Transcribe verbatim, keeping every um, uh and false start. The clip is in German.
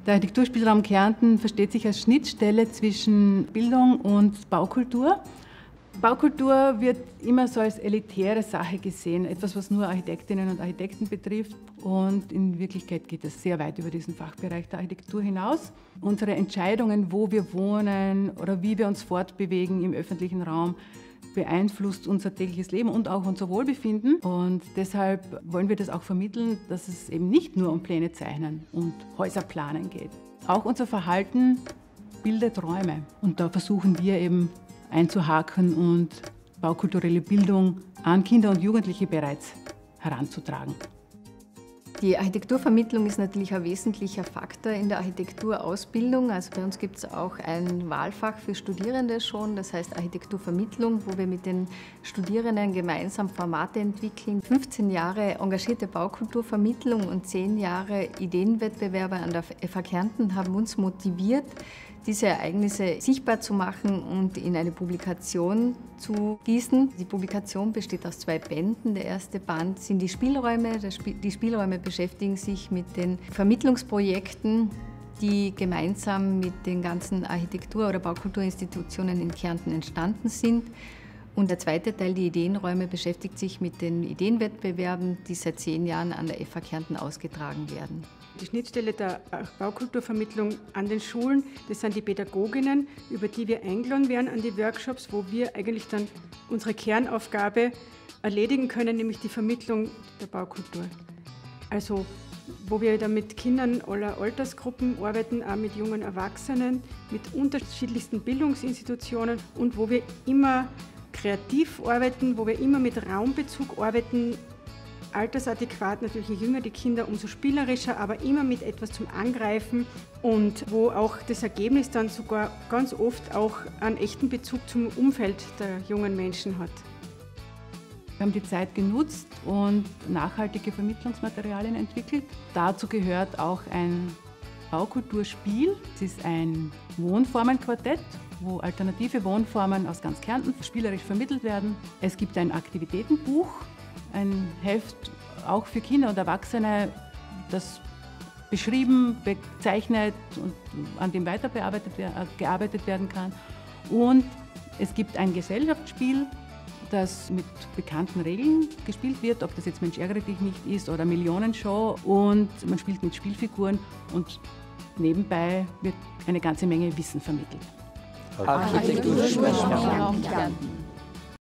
Der Architekturspielraum Kärnten versteht sich als Schnittstelle zwischen Bildung und Baukultur. Baukultur wird immer so als elitäre Sache gesehen, etwas, was nur Architektinnen und Architekten betrifft. Und in Wirklichkeit geht es sehr weit über diesen Fachbereich der Architektur hinaus. Unsere Entscheidungen, wo wir wohnen oder wie wir uns fortbewegen im öffentlichen Raum, beeinflusst unser tägliches Leben und auch unser Wohlbefinden. Und deshalb wollen wir das auch vermitteln, dass es eben nicht nur um Pläne zeichnen und Häuser planen geht. Auch unser Verhalten bildet Räume. Und da versuchen wir eben einzuhaken und baukulturelle Bildung an Kinder und Jugendliche bereits heranzutragen. Die Architekturvermittlung ist natürlich ein wesentlicher Faktor in der Architekturausbildung. Also bei uns gibt es auch ein Wahlfach für Studierende schon, das heißt Architekturvermittlung, wo wir mit den Studierenden gemeinsam Formate entwickeln. fünfzehn Jahre engagierte Baukulturvermittlung und zehn Jahre Ideenwettbewerbe an der F H Kärnten haben uns motiviert, diese Ereignisse sichtbar zu machen und in eine Publikation zu gießen. Die Publikation besteht aus zwei Bänden. Der erste Band sind die Spielräume. Die Spielräume beschäftigen sich mit den Vermittlungsprojekten, die gemeinsam mit den ganzen Architektur- oder Baukulturinstitutionen in Kärnten entstanden sind. Und der zweite Teil, die Ideenräume, beschäftigt sich mit den Ideenwettbewerben, die seit zehn Jahren an der F H Kärnten ausgetragen werden. Die Schnittstelle der Baukulturvermittlung an den Schulen, das sind die Pädagoginnen, über die wir eingeladen werden an die Workshops, wo wir eigentlich dann unsere Kernaufgabe erledigen können, nämlich die Vermittlung der Baukultur. Also wo wir dann mit Kindern aller Altersgruppen arbeiten, auch mit jungen Erwachsenen, mit unterschiedlichsten Bildungsinstitutionen und wo wir immer kreativ arbeiten, wo wir immer mit Raumbezug arbeiten, altersadäquat, natürlich je jünger die Kinder, umso spielerischer, aber immer mit etwas zum Angreifen und wo auch das Ergebnis dann sogar ganz oft auch einen echten Bezug zum Umfeld der jungen Menschen hat. Wir haben die Zeit genutzt und nachhaltige Vermittlungsmaterialien entwickelt. Dazu gehört auch ein Baukulturspiel. Es ist ein Wohnformenquartett, wo alternative Wohnformen aus ganz Kärnten spielerisch vermittelt werden. Es gibt ein Aktivitätenbuch, ein Heft auch für Kinder und Erwachsene, das beschrieben, bezeichnet und an dem weiter bearbeitet, gearbeitet werden kann. Und es gibt ein Gesellschaftsspiel, das mit bekannten Regeln gespielt wird, ob das jetzt Mensch ärgere dich nicht ist oder Millionenshow. Und man spielt mit Spielfiguren und nebenbei wird eine ganze Menge Wissen vermittelt. Architekturspielraum Kärnten.